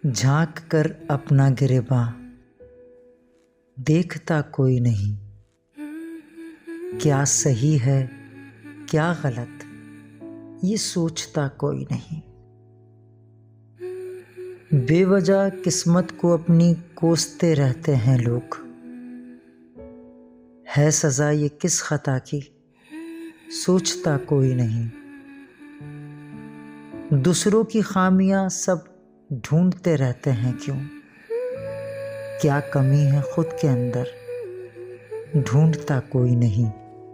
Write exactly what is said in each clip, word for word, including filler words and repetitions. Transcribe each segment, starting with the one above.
झांक कर अपना गिरेबां देखता कोई नहीं, क्या सही है क्या गलत ये सोचता कोई नहीं। बेवजह किस्मत को अपनी कोसते रहते हैं लोग, है सजा ये किस खता की सोचता कोई नहीं। दूसरों की खामियां सब ढूंढते रहते हैं क्यों, क्या कमी है खुद के अंदर ढूंढता कोई नहीं।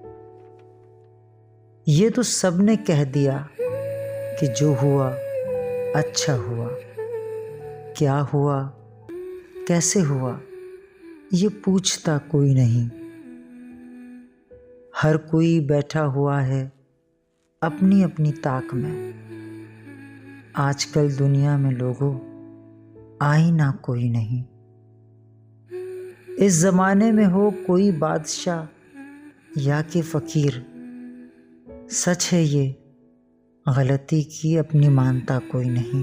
ये तो सबने कह दिया कि जो हुआ अच्छा हुआ, क्या हुआ कैसे हुआ ये पूछता कोई नहीं। हर कोई बैठा हुआ है अपनी अपनी ताक में, आजकल दुनिया में लोगों आईना कोई नहीं। इस जमाने में हो कोई बादशाह या कि फकीर, सच है ये गलती की अपनी मानता कोई नहीं।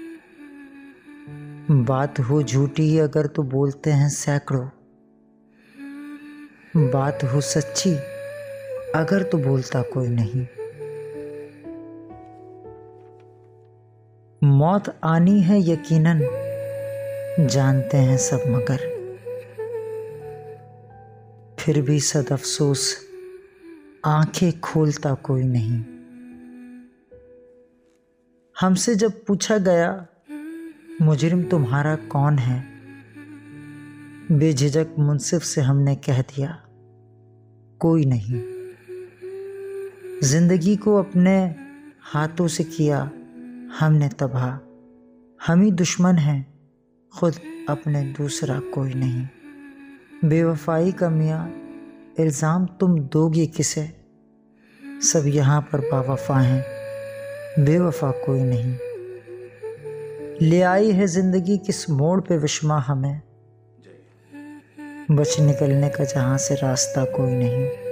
बात हो झूठी अगर तो बोलते हैं सैकड़ों, बात हो सच्ची अगर तो बोलता कोई नहीं। मौत आनी है यकीनन जानते हैं सब, मगर फिर भी सद अफसोस आंखें खोलता कोई नहीं। हमसे जब पूछा गया मुजरिम तुम्हारा कौन है, बेझिझक मुंसिफ से हमने कह दिया कोई नहीं। जिंदगी को अपने हाथों से किया हमने तबाह, हम ही दुश्मन हैं खुद अपने दूसरा कोई नहीं। बेवफाई का मियाँ इल्ज़ाम तुम दोगे किसे, सब यहाँ पर बावफा हैं बेवफा कोई नहीं। ले आई है ज़िंदगी किस मोड़ पे विस्मा हमें, बच निकलने का जहाँ से रास्ता कोई नहीं।